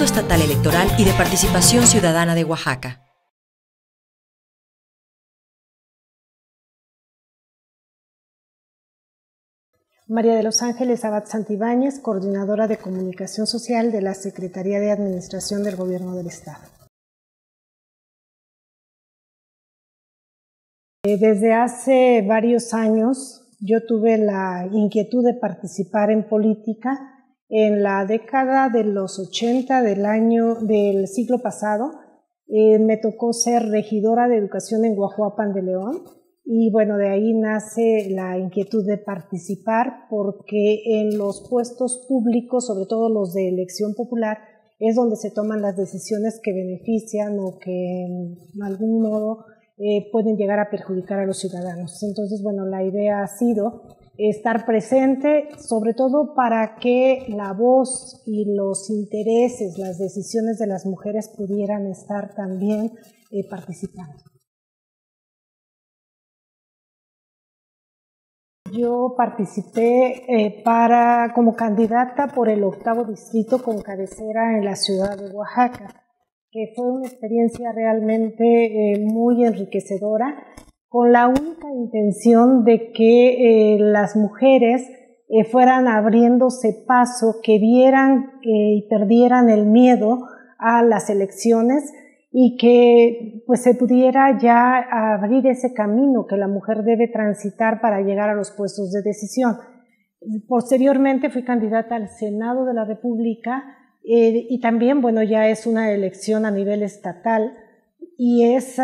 Instituto Estatal Electoral y de Participación Ciudadana de Oaxaca. María de los Ángeles Abad Santibáñez, coordinadora de Comunicación Social de la Secretaría de Administración del Gobierno del Estado. Desde hace varios años yo tuve la inquietud de participar en política. En la década de los 80 del siglo pasado me tocó ser regidora de educación en Guajuapan de León. Y bueno, de ahí nace la inquietud de participar porque en los puestos públicos, sobre todo los de elección popular, es donde se toman las decisiones que benefician o que en algún modo pueden llegar a perjudicar a los ciudadanos. Entonces, bueno, la idea ha sido estar presente, sobre todo para que la voz y los intereses, las decisiones de las mujeres pudieran estar también participando. Yo participé como candidata por el 8º distrito con cabecera en la ciudad de Oaxaca, que fue una experiencia realmente muy enriquecedora, con la única intención de que las mujeres fueran abriéndose paso, que vieran y perdieran el miedo a las elecciones, y que pues se pudiera ya abrir ese camino que la mujer debe transitar para llegar a los puestos de decisión. Posteriormente fui candidata al Senado de la República y también, bueno, ya es una elección a nivel estatal y es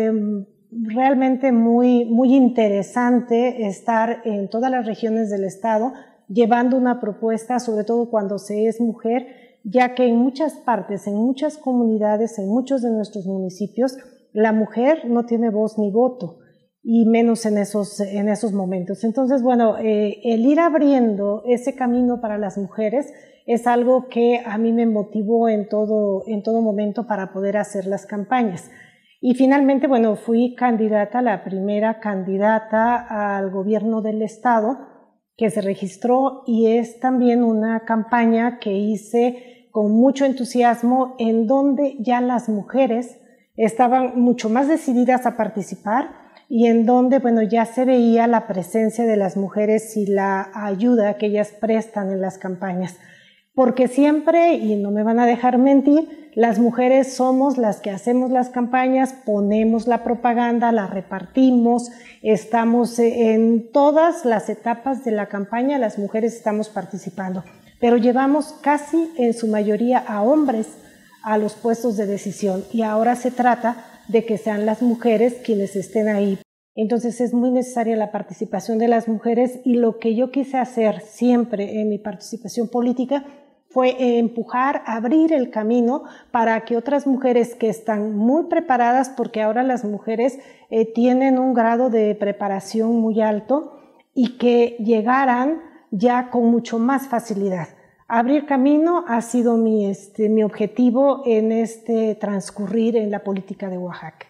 realmente muy interesante estar en todas las regiones del estado llevando una propuesta, sobre todo cuando se es mujer, ya que en muchas partes, en muchas comunidades, en muchos de nuestros municipios, la mujer no tiene voz ni voto, y menos en esos momentos. Entonces, bueno, el ir abriendo ese camino para las mujeres es algo que a mí me motivó en todo momento para poder hacer las campañas. Y finalmente, bueno, fui candidata, la primera candidata al gobierno del estado que se registró, y es también una campaña que hice con mucho entusiasmo, en donde ya las mujeres estaban mucho más decididas a participar y en donde, bueno, ya se veía la presencia de las mujeres y la ayuda que ellas prestan en las campañas. Porque siempre, y no me van a dejar mentir, las mujeres somos las que hacemos las campañas, ponemos la propaganda, la repartimos, estamos en todas las etapas de la campaña, las mujeres estamos participando. Pero llevamos casi en su mayoría a hombres a los puestos de decisión y ahora se trata de que sean las mujeres quienes estén ahí. Entonces es muy necesaria la participación de las mujeres, y lo que yo quise hacer siempre en mi participación política fue empujar, abrir el camino para que otras mujeres que están muy preparadas, porque ahora las mujeres tienen un grado de preparación muy alto, y que llegaran ya con mucho más facilidad. Abrir camino ha sido mi objetivo en este transcurrir en la política de Oaxaca.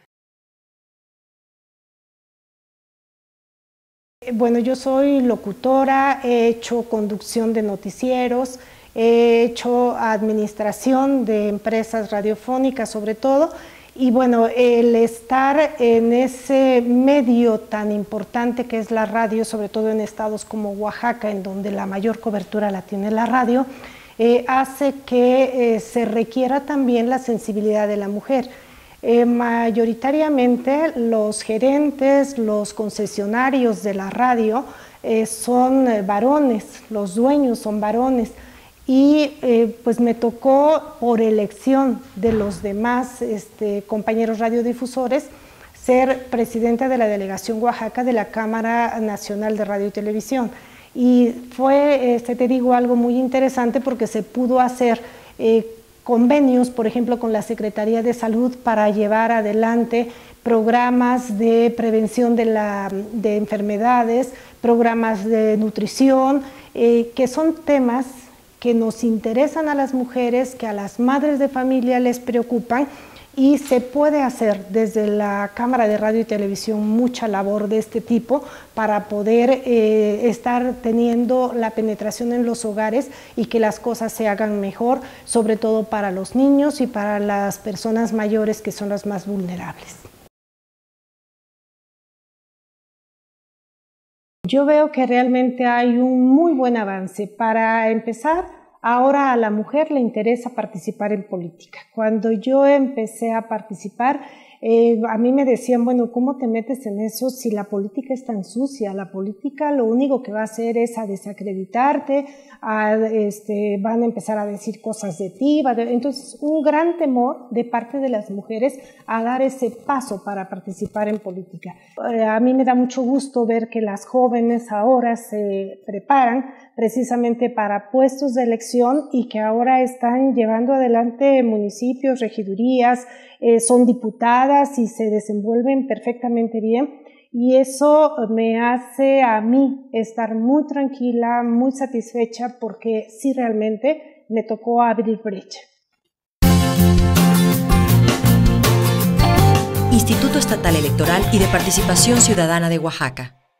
Bueno, yo soy locutora, he hecho conducción de noticieros, he hecho administración de empresas radiofónicas sobre todo, y bueno, el estar en ese medio tan importante que es la radio, sobre todo en estados como Oaxaca, en donde la mayor cobertura la tiene la radio, hace que se requiera también la sensibilidad de la mujer. Mayoritariamente los gerentes, los concesionarios de la radio son varones, los dueños son varones. Y pues me tocó, por elección de los demás compañeros radiodifusores, ser presidenta de la Delegación Oaxaca de la Cámara Nacional de Radio y Televisión. Y fue, te digo, algo muy interesante porque se pudo hacer convenios, por ejemplo, con la Secretaría de Salud para llevar adelante programas de prevención de enfermedades, programas de nutrición, que son temas que nos interesan a las mujeres, que a las madres de familia les preocupan, y se puede hacer desde la Cámara de Radio y Televisión mucha labor de este tipo para poder estar teniendo la penetración en los hogares y que las cosas se hagan mejor, sobre todo para los niños y para las personas mayores, que son las más vulnerables. Yo veo que realmente hay un muy buen avance. Para empezar, ahora a la mujer le interesa participar en política. Cuando yo empecé a participar, a mí me decían, bueno, ¿cómo te metes en eso si la política es tan sucia? La política lo único que va a hacer es a desacreditarte, van a empezar a decir cosas de ti. Entonces, un gran temor de parte de las mujeres a dar ese paso para participar en política. A mí me da mucho gusto ver que las jóvenes ahora se preparan precisamente para puestos de elección y que ahora están llevando adelante municipios, regidurías, son diputadas y se desenvuelven perfectamente bien, y eso me hace a mí estar muy tranquila, muy satisfecha, porque sí, realmente me tocó abrir brecha. Instituto Estatal Electoral y de Participación Ciudadana de Oaxaca.